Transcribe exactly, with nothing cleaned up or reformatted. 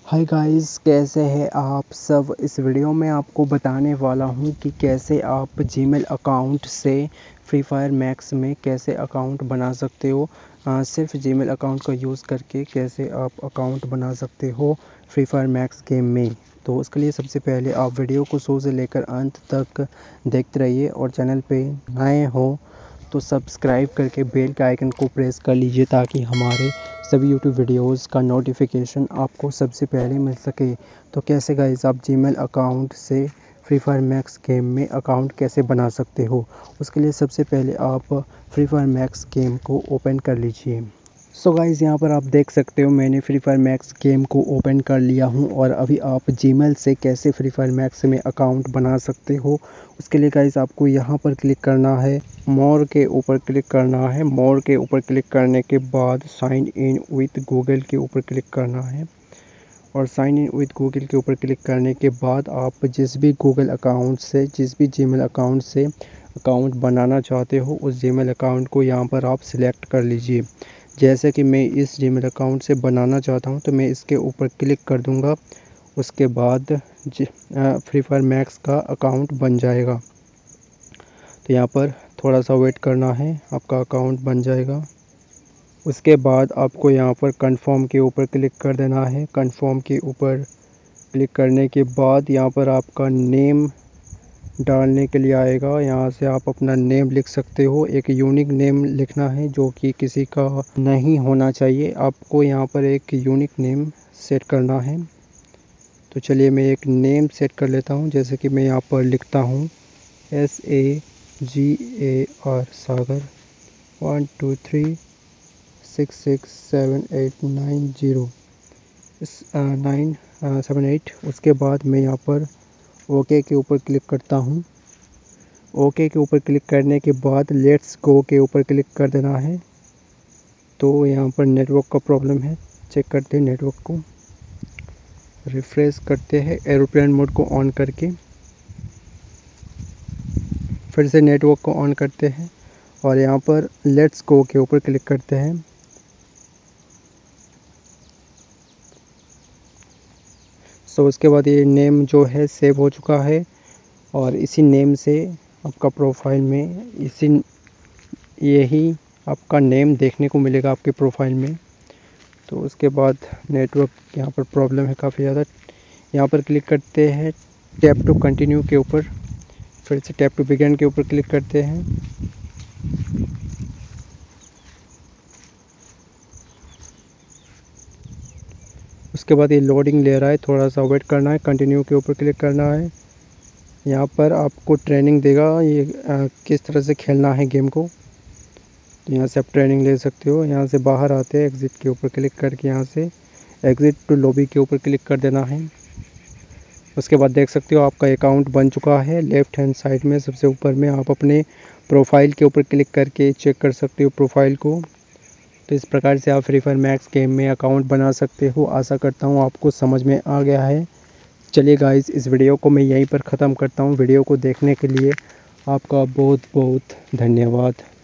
Hi guys, कैसे हैं आप सब। इस वीडियो में आपको बताने वाला हूं कि कैसे आप जीमेल अकाउंट से फ्री फायर मैक्स में कैसे अकाउंट बना सकते हो। आ, सिर्फ जीमेल अकाउंट का यूज़ करके कैसे आप अकाउंट बना सकते हो फ्री फायर मैक्स गेम में। तो उसके लिए सबसे पहले आप वीडियो को शुरू से लेकर अंत तक देखते रहिए और चैनल पे नए हो तो सब्सक्राइब करके बेल के आइकन को प्रेस कर लीजिए ताकि हमारे सभी यूट्यूब वीडियोस का नोटिफिकेशन आपको सबसे पहले मिल सके। तो कैसे गाइस आप जीमेल अकाउंट से फ्री फायर मैक्स गेम में अकाउंट कैसे बना सकते हो, उसके लिए सबसे पहले आप फ्री फायर मैक्स गेम को ओपन कर लीजिए। सो गाइस यहाँ पर आप देख सकते हो मैंने फ्री फायर मैक्स गेम को ओपन कर लिया हूँ और अभी आप जीमेल से कैसे फ्री फायर मैक्स में अकाउंट बना सकते हो उसके लिए गाइस आपको यहाँ पर क्लिक करना है, मोर के ऊपर क्लिक करना है। मोर के ऊपर क्लिक करने के बाद साइन इन विथ गूगल के ऊपर क्लिक करना है और साइन इन विथ गूगल के ऊपर क्लिक करने के बाद आप जिस भी गूगल अकाउंट से जिस भी जीमेल अकाउंट से अकाउंट बनाना चाहते हो उस जीमेल अकाउंट को यहाँ पर आप सिलेक्ट कर लीजिए। जैसे कि मैं इस जीमेल अकाउंट से बनाना चाहता हूँ तो मैं इसके ऊपर क्लिक कर दूँगा। उसके बाद फ्री फायर मैक्स का अकाउंट बन जाएगा। तो यहाँ पर थोड़ा सा वेट करना है, आपका अकाउंट बन जाएगा। उसके बाद आपको यहाँ पर कंफर्म के ऊपर क्लिक कर देना है। कंफर्म के ऊपर क्लिक करने के बाद यहाँ पर आपका नेम डालने के लिए आएगा। यहाँ से आप अपना नेम लिख सकते हो। एक यूनिक नेम लिखना है जो कि किसी का नहीं होना चाहिए। आपको यहाँ पर एक यूनिक नेम सेट करना है। तो चलिए मैं एक नेम सेट कर लेता हूँ। जैसे कि मैं यहाँ पर लिखता हूँ S A G A R Sagar one two three six six seven eight nine zero nine seven eight. उसके बाद मैं यहाँ पर ओके के ऊपर क्लिक करता हूँ। ओके के ऊपर क्लिक करने के बाद लेट्स गो के ऊपर क्लिक कर देना है। तो यहाँ पर नेटवर्क का प्रॉब्लम है, चेक करते हैं नेटवर्क को, रिफ्रेश करते हैं एरोप्लेन मोड को ऑन करके, फिर से नेटवर्क को ऑन करते हैं और यहाँ पर लेट्स गो के ऊपर क्लिक करते हैं। सो so, उसके बाद ये नेम जो है सेव हो चुका है और इसी नेम से आपका प्रोफाइल में इसी यही आपका नेम देखने को मिलेगा आपके प्रोफाइल में। तो उसके बाद नेटवर्क यहाँ पर प्रॉब्लम है काफ़ी ज़्यादा। यहाँ पर क्लिक करते हैं टैप टू कंटिन्यू के ऊपर, फिर से टैप टू बिगिन के ऊपर क्लिक करते हैं। उसके बाद ये लोडिंग ले रहा है, थोड़ा सा वेट करना है। कंटिन्यू के ऊपर क्लिक करना है। यहाँ पर आपको ट्रेनिंग देगा ये आ, किस तरह से खेलना है गेम को। तो यहाँ से आप ट्रेनिंग ले सकते हो। यहाँ से बाहर आते हैं, एग्ज़िट के ऊपर क्लिक करके यहाँ से एग्ज़िट टू लॉबी के ऊपर क्लिक कर देना है। उसके बाद देख सकते हो आपका अकाउंट बन चुका है। लेफ़्ट हैंड साइड में सबसे ऊपर में आप अपने प्रोफाइल के ऊपर क्लिक करके चेक कर सकते हो प्रोफाइल को। तो इस प्रकार से आप फ्री फायर मैक्स गेम में अकाउंट बना सकते हो। आशा करता हूँ आपको समझ में आ गया है। चलिए गाइस, इस वीडियो को मैं यहीं पर ख़त्म करता हूँ। वीडियो को देखने के लिए आपका बहुत बहुत धन्यवाद।